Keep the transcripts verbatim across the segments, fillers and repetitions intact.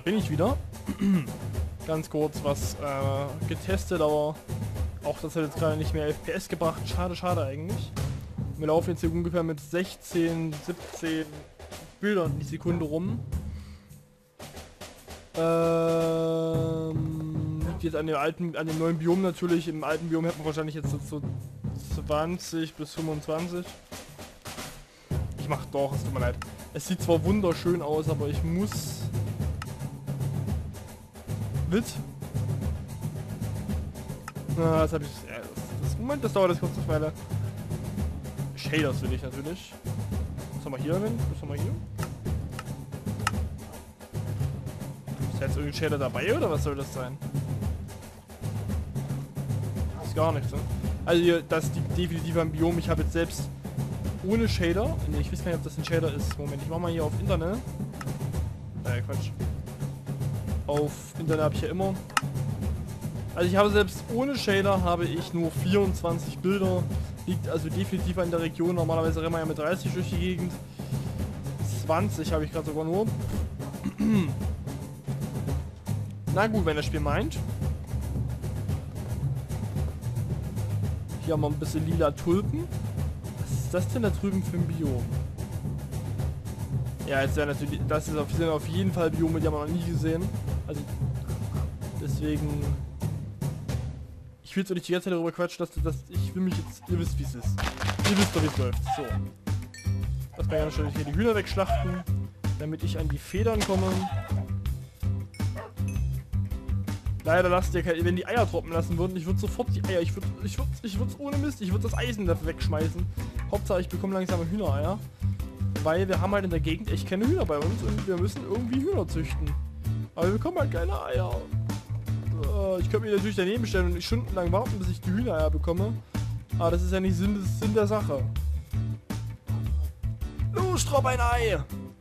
bin ich wieder. Ganz kurz was äh, getestet, aber auch das hat jetzt gerade nicht mehr F P S gebracht. Schade, schade eigentlich. Wir laufen jetzt hier ungefähr mit sechzehn, siebzehn Bildern die Sekunde rum. Ähm, liegt jetzt an dem alten, an dem neuen Biom natürlich. Im alten Biom hätten wir wahrscheinlich jetzt so zwanzig bis fünfundzwanzig. Ich mach doch, es tut mir leid. Es sieht zwar wunderschön aus, aber ich muss... Mit? Na, das habe ich... Ja, das, das, Moment, das dauert jetzt kurz eine Weile. Shaders will ich natürlich. Was haben wir hier denn? Was haben wir hier? Ist da jetzt irgendein Shader dabei oder was soll das sein? Das ist gar nichts, ne? Also hier, das ist definitiv ein Biom. Ich habe jetzt selbst ohne Shader. Ne, ich weiß gar nicht, ob das ein Shader ist. Moment, ich mach mal hier auf Internet. Äh, Quatsch. Auf Internet habe ich ja immer. Also ich habe selbst ohne Shader habe ich nur vierundzwanzig Bilder. Liegt also definitiv in der Region. Normalerweise rennen wir ja mit dreißig durch die Gegend. zwanzig habe ich gerade sogar nur. Na gut, wenn das Spiel meint. Hier haben wir ein bisschen lila Tulpen. Was ist das denn da drüben für ein Biom? Ja, jetzt wäre natürlich, das ist auf, sind auf jeden Fall Biome, die haben wir noch nie gesehen. Also, deswegen... Ich will jetzt auch nicht die ganze Zeit darüber quatschen, dass, dass ich will mich jetzt... Ihr wisst, wie es ist. Ihr wisst doch, wie es läuft. So. Erstmal ganz schnell hier die Hühner wegschlachten, damit ich an die Federn komme. Leider lasst ihr keine, wenn die Eier droppen lassen würden, ich würde sofort die Eier, ich würde, ich würde, ich würde es ohne Mist, ich würde das Eisen dafür wegschmeißen. Hauptsache ich bekomme langsam Hühnereier. Weil wir haben halt in der Gegend echt keine Hühner bei uns und wir müssen irgendwie Hühner züchten. Aber wir bekommen halt keine Eier. Äh, ich könnte mich natürlich daneben stellen und nicht stundenlang warten, bis ich die Hühnereier bekomme. Aber das ist ja nicht Sinn, das ist Sinn der Sache. Los, drop ein Ei!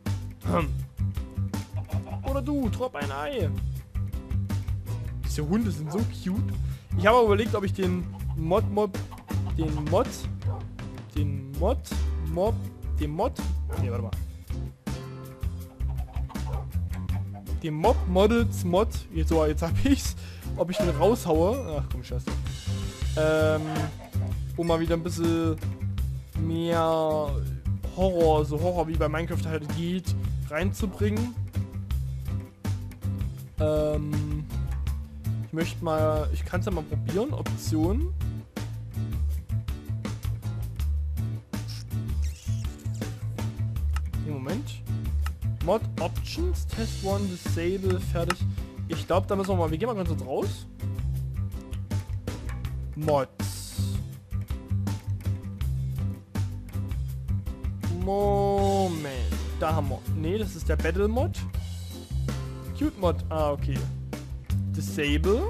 Oder du, drop ein Ei! Diese Hunde sind so cute. Ich habe überlegt, ob ich den Mod, Mod, den Mod, den Mod, Mob, den Mod, nee, warte mal. Den Mob Models Mod, jetzt so, jetzt hab ich's, ob ich den raushaue. Ach komm, scheiße. Ähm, um mal wieder ein bisschen mehr Horror, so Horror wie bei Minecraft halt geht, reinzubringen. Ähm, ich möchte mal, ich kann es ja mal probieren, Optionen. Im Moment. Mod Options, Test One, Disable, fertig. Ich glaube, da müssen wir mal, wir gehen mal ganz kurz raus. Mods. Moment. Da haben wir. Ne, das ist der Battle Mod. Cute Mod. Ah, okay. Disable.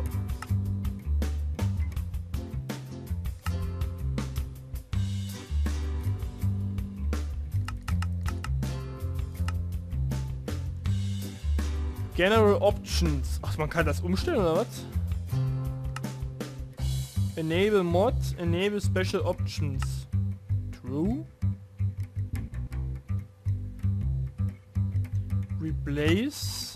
General Options. Ach, man kann das umstellen oder was? Enable Mod, Enable Special Options. True. Replace.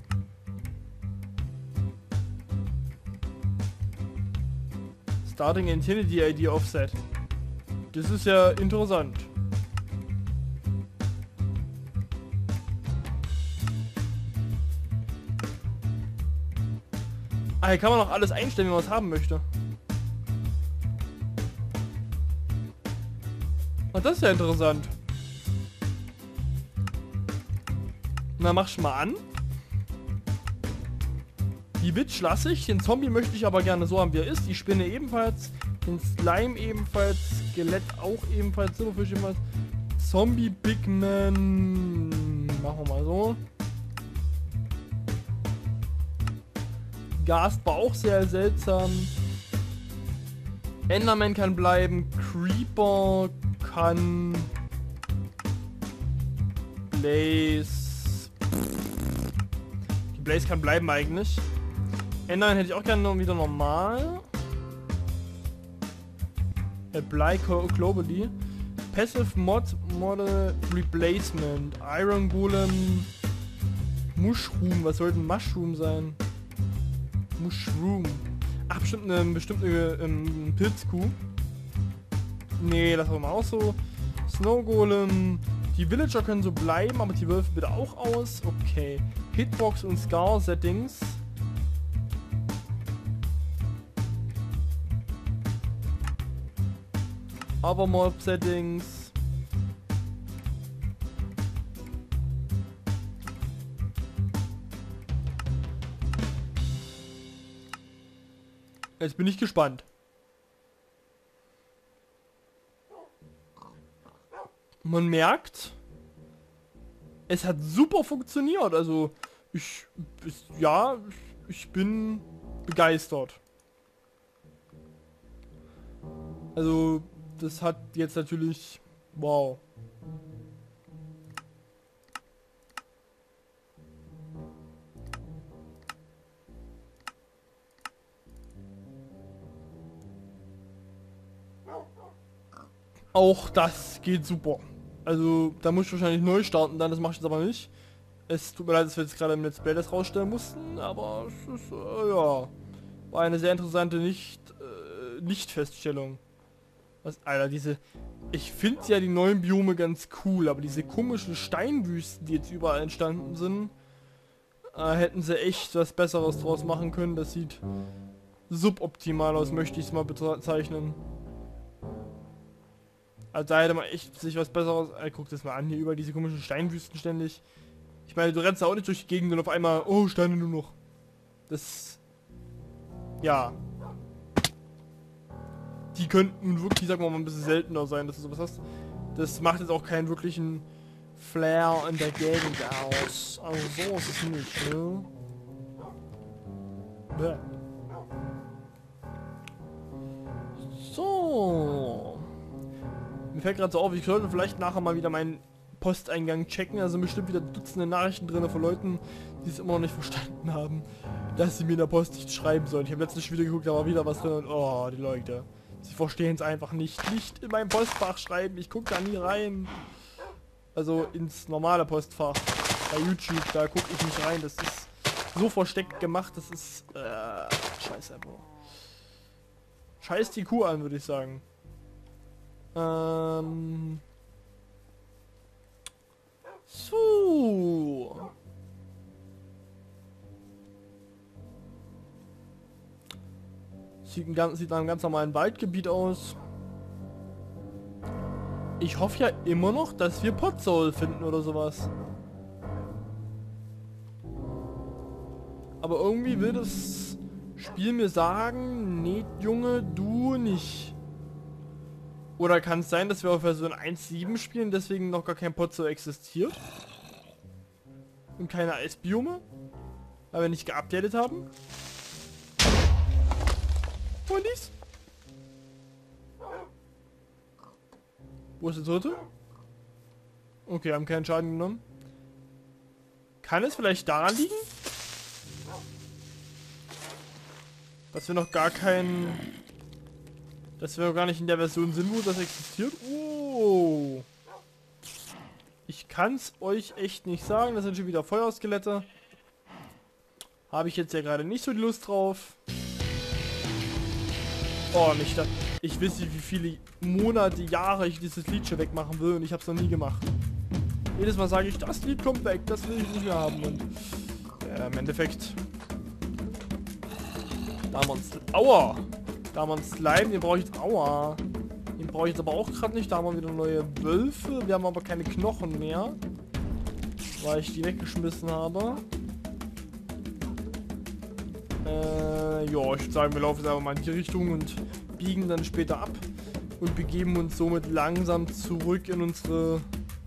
Starting Entity I D Offset. Das ist ja interessant. Ah, hier kann man noch alles einstellen, wie man es haben möchte. Und das ist ja interessant. Na, mach ich mal an. Die Witch lasse ich. Den Zombie möchte ich aber gerne so haben, wie er ist. Die Spinne ebenfalls. Den Slime ebenfalls. Skelett auch ebenfalls. Silberfisch ebenfalls. Zombie Big Man. Machen wir mal so. Gast war auch sehr seltsam. Enderman kann bleiben. Creeper kann... Blaze... Die Blaze kann bleiben eigentlich. Enderman hätte ich auch gerne wieder normal. Apply globally. Passive Mod Model Replacement. Iron Golem. Mushroom, was soll denn Mushroom sein? Mushroom. Ach, bestimmt eine, bestimmt eine ähm, Pilzkuh. Nee, das war mal auch so. Snow Golem. Die Villager können so bleiben, aber die Wölfe bitte auch aus. Okay. Hitbox und Scar Settings. Aber Mob Settings. Jetzt bin ich gespannt. Man merkt, es hat super funktioniert. Also ich, ich ja, ich bin begeistert. Also das hat jetzt natürlich, wow. Auch das geht super. Also da muss ich wahrscheinlich neu starten, dann das mache ich jetzt aber nicht. Es tut mir leid, dass wir jetzt gerade im Let's Play das rausstellen mussten, aber es ist, äh, ja, war eine sehr interessante Nicht, äh, Nicht-Feststellung. Was, Alter, diese, ich finde ja die neuen Biome ganz cool, aber diese komischen Steinwüsten, die jetzt überall entstanden sind, äh, hätten sie echt was Besseres draus machen können. Das sieht suboptimal aus, möchte ich es mal bezeichnen. Also da hätte man echt sich was Besseres... Äh, guck das mal an, hier über diese komischen Steinwüsten ständig. Ich meine, du rennst da auch nicht durch die Gegend und auf einmal... Oh, Steine nur noch. Das... Ja. Die könnten wirklich, sagen wir mal, ein bisschen seltener sein, dass du sowas hast. Das macht jetzt auch keinen wirklichen Flair in der Gegend aus. Also so ist es nicht, ne? Ja. So... Mir fällt gerade so auf, ich sollte vielleicht nachher mal wieder meinen Posteingang checken. Also bestimmt wieder Dutzende Nachrichten drin von Leuten, die es immer noch nicht verstanden haben, dass sie mir in der Post nicht schreiben sollen. Ich habe letztens wieder geguckt, da war wieder was drin und oh, die Leute. Sie verstehen es einfach nicht. Nicht in meinem Postfach schreiben, ich gucke da nie rein. Also ins normale Postfach. Bei YouTube, da gucke ich nicht rein. Das ist so versteckt gemacht, das ist... Äh, scheiße, Bro. Scheiß die Kuh an, würde ich sagen. Ähm... So. Sieht, ein ganz, sieht nach einem ganz normalen Waldgebiet aus. Ich hoffe ja immer noch, dass wir Potsoul finden oder sowas. Aber irgendwie will das Spiel mir sagen, nee, Junge, du nicht. Oder kann es sein, dass wir auf Version eins Punkt sieben spielen, deswegen noch gar kein Potsoul existiert? Und keine Eisbiome? Weil wir nicht geupdatet haben? Und dies? Wo ist der dritte? Okay, haben keinen Schaden genommen. Kann es vielleicht daran liegen? Dass wir noch gar keinen... Dass wir noch gar nicht in der Version sind, wo das existiert? Oh. Ich kann es euch echt nicht sagen. Das sind schon wieder Feuerskelette. Habe ich jetzt ja gerade nicht so die Lust drauf. Oh, nicht das. Ich weiß nicht, wie viele Monate, Jahre ich dieses Lied schon wegmachen will und ich habe es noch nie gemacht. Jedes Mal sage ich, das Lied kommt weg, das will ich nicht mehr haben. Und äh, im Endeffekt... Da haben wir uns... Aua! Da haben wir uns Slime, den brauche ich jetzt... Aua! Den brauche ich jetzt aber auch gerade nicht. Da haben wir wieder neue Wölfe. Wir haben aber keine Knochen mehr. Weil ich die weggeschmissen habe. Äh, ja, ich würde sagen, wir laufen jetzt einfach mal in die Richtung und biegen dann später ab. Und begeben uns somit langsam zurück in unsere...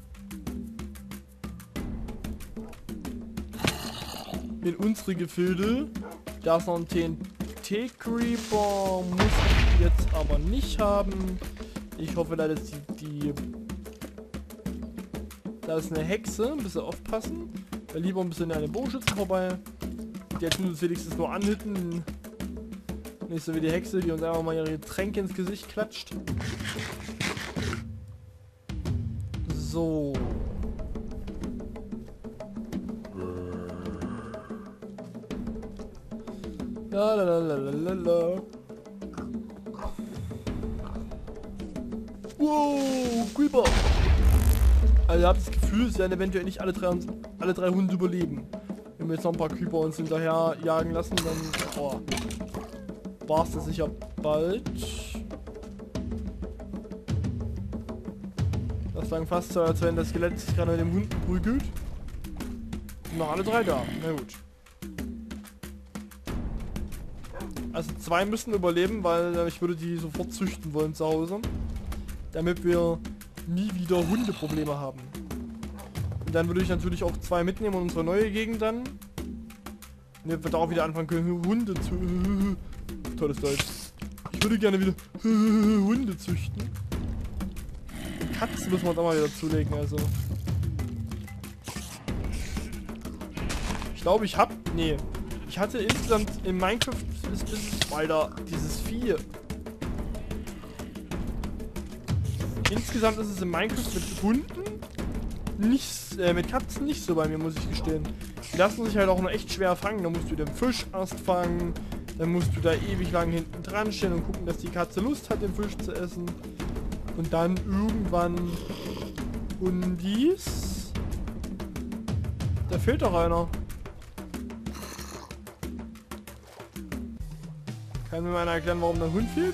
in unsere Gefilde. Da ist noch ein T N T-Creeper. Muss ich jetzt aber nicht haben. Ich hoffe leider, dass die, die... Da ist eine Hexe. Ein bisschen aufpassen. Lieber ein bisschen an den Bogenschützen vorbei. Die jetzt uns wenigstens nur anhitten. Nicht so wie die Hexe, die uns einfach mal ihre Tränke ins Gesicht klatscht. So. La la la la la la. Wow, Creeper. Also ihr habt das Gefühl, es werden eventuell nicht alle drei, alle drei Hunde überleben. Wenn wir jetzt noch ein paar Creeper uns hinterher jagen lassen, dann oh, war es das sicher bald. Das klang fast so, als wenn das Skelett sich gerade mit dem Hund prügelt. Sind noch alle drei da. Na gut. Also zwei müssen überleben, weil äh, ich würde die sofort züchten wollen zu Hause. Damit wir nie wieder Hundeprobleme haben. Und dann würde ich natürlich auch zwei mitnehmen und unsere neue Gegend dann. Und wir da auch wieder anfangen können, Hunde zu... Tolles Deutsch. Ich würde gerne wieder Hunde züchten. Und Katzen müssen wir uns auch mal wieder zulegen, also. Ich glaube, ich hab... Nee. Ich hatte insgesamt in Minecraft... Ist, ist, Alter, dieses Vieh... Insgesamt ist es in Minecraft mit Hunden nicht, äh, mit Katzen nicht so bei mir, muss ich gestehen. Die lassen sich halt auch noch echt schwer fangen. Da musst du den Fisch erst fangen, dann musst du da ewig lang hinten dran stehen und gucken, dass die Katze Lust hat, den Fisch zu essen. Und dann irgendwann Hundis. Da fehlt doch einer. Kann mir mal einer erklären, warum der Hund fehlt?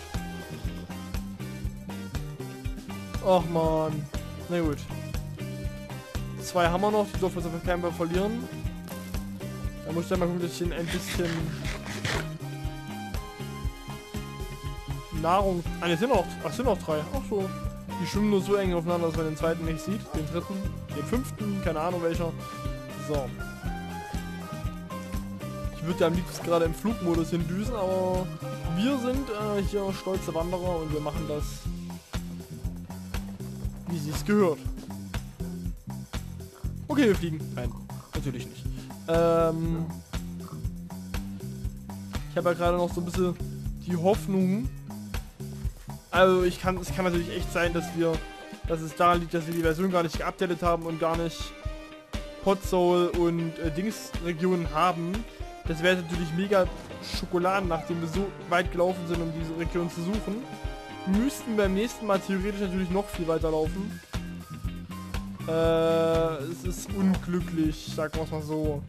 Ach man. Na gut. Zwei haben wir noch, die dürfen wir auf keinen Fall verlieren. Da muss ich dann mal gucken, dass ich den ein bisschen Nahrung... Ah, ne, sind noch, ach, sind noch drei. Ach so. Die schwimmen nur so eng aufeinander, dass man den zweiten nicht sieht. Den dritten, den fünften, keine Ahnung welcher. So. Ich würde ja am liebsten gerade im Flugmodus hindüsen, aber wir sind äh, hier stolze Wanderer und wir machen das, wie sie es gehört. Okay, wir fliegen. Nein, natürlich nicht. Ähm ich habe ja gerade noch so ein bisschen die Hoffnung. Also ich kann, es kann natürlich echt sein, dass wir, dass es daran liegt, dass wir die Version gar nicht geupdatet haben und gar nicht Hot-Soul und äh, Dings-Regionen haben. Das wäre natürlich mega Schokoladen, nachdem wir so weit gelaufen sind, um diese Region zu suchen. Wir müssten beim nächsten Mal theoretisch natürlich noch viel weiter laufen. Äh, es ist unglücklich, sagen wir es mal so.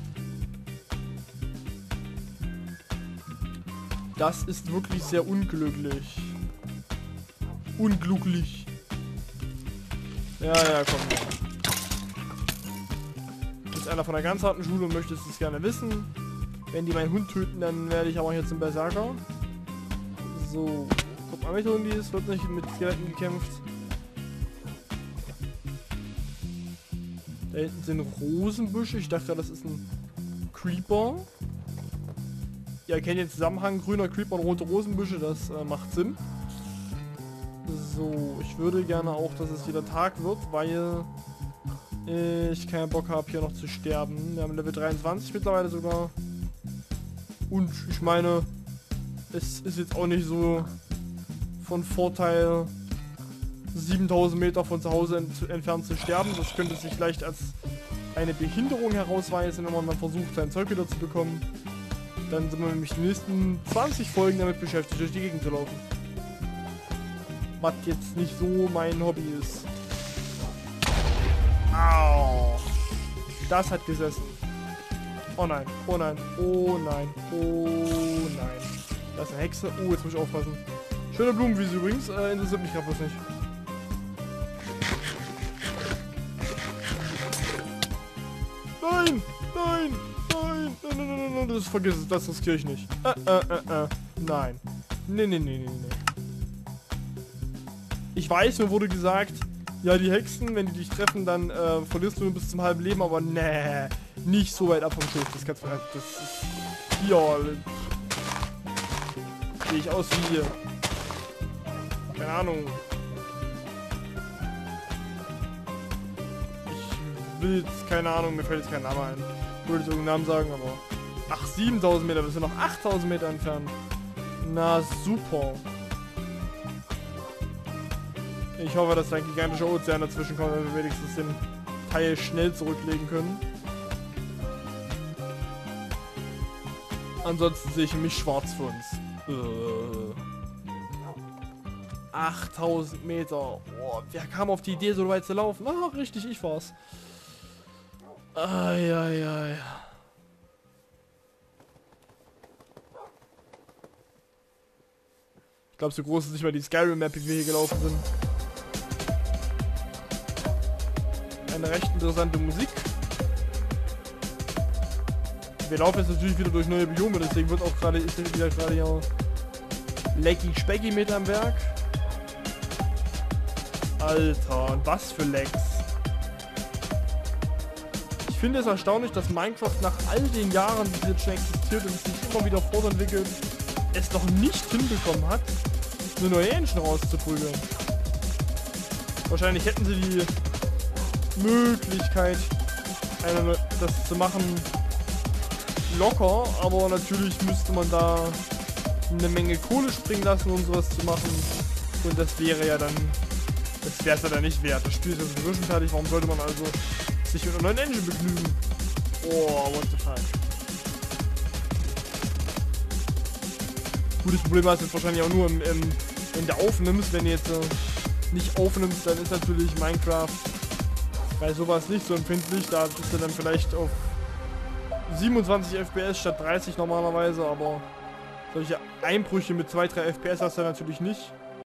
Das ist wirklich sehr unglücklich. Unglücklich. Ja, ja, komm. Du bist einer von der ganz harten Schule und möchtest es gerne wissen. Wenn die meinen Hund töten, dann werde ich aber hier zum Berserker. So. Guck mal mit Hundis, wird nicht mit Skeletten gekämpft. Da hinten sind Rosenbüsche. Ich dachte, das ist ein Creeper. Ihr erkennt den Zusammenhang grüner Creeper und rote Rosenbüsche, das äh, macht Sinn. So, ich würde gerne auch, dass es wieder Tag wird, weil ich keinen Bock habe, hier noch zu sterben. Wir haben Level dreiundzwanzig mittlerweile sogar. Und ich meine, es ist jetzt auch nicht so von Vorteil, siebentausend Meter von zu Hause ent entfernt zu sterben. Das könnte sich leicht als eine Behinderung herausweisen, wenn man dann versucht, sein Zeug wieder zu bekommen. Dann sind wir nämlich die nächsten zwanzig Folgen damit beschäftigt, durch die Gegend zu laufen. Was jetzt nicht so mein Hobby ist. Au! Das hat gesessen. Oh nein, oh nein, oh nein, oh nein. Da ist eine Hexe. Oh, jetzt muss ich aufpassen. Schöne Blumenwiese übrigens, äh, interessiert mich gerade was nicht. Nein, nein, nein, nein, nein, nein, nein, das vergiss es, das riskiere ich nicht. Äh, äh, äh, äh, nein. Nee, nee, nee, nee, nee. Ich weiß, mir wurde gesagt, ja, die Hexen, wenn die dich treffen, dann äh, verlierst du nur bis zum halben Leben, aber nee, nicht so weit ab vom Schiff. Das kannst du halt, das ist, ja, sehe ich aus wie, keine Ahnung. Ich will jetzt, keine Ahnung, mir fällt jetzt kein Name ein. Ich würde jetzt irgendeinen Namen sagen, aber, ach, siebentausend Meter, wir sind noch achttausend Meter entfernt. Na, super. Ich hoffe, dass da ein gigantischer Ozean dazwischen kommt, damit wir wenigstens den Teil schnell zurücklegen können. Ansonsten sehe ich mich schwarz für uns. Äh. achttausend Meter. Oh, wer kam auf die Idee, so weit zu laufen? Ah, richtig, ich war's. Eieiei. Ich glaube, so groß ist nicht mal die Skyrim-Map, wie wir hier gelaufen sind. Eine recht interessante Musik. Wir laufen jetzt natürlich wieder durch neue Biome, deswegen wird auch gerade, ist wieder gerade ja Lecky Specky mit am Werk. Alter, und was für Lags. Ich finde es erstaunlich, dass Minecraft nach all den Jahren, die es jetzt schon existiert und sich immer wieder fortentwickelt, es noch nicht hinbekommen hat, eine neue Engine rauszuprügeln. Wahrscheinlich hätten sie die Möglichkeit, eine, das zu machen, locker, aber natürlich müsste man da eine Menge Kohle springen lassen, um sowas zu machen. Und das wäre ja dann, das wäre es ja dann nicht wert. Das Spiel ist ja sowieso schon fertig, warum sollte man also sich mit einer neuen Engine begnügen? Oh, what the fuck. Gut, das Problem ist jetzt wahrscheinlich auch nur im, im, wenn du aufnimmst. Wenn du jetzt äh, nicht aufnimmst, dann ist natürlich Minecraft bei sowas nicht so empfindlich. Da bist du dann vielleicht auf siebenundzwanzig F P S statt dreißig normalerweise, aber solche Einbrüche mit zwei, drei F P S hast du natürlich nicht.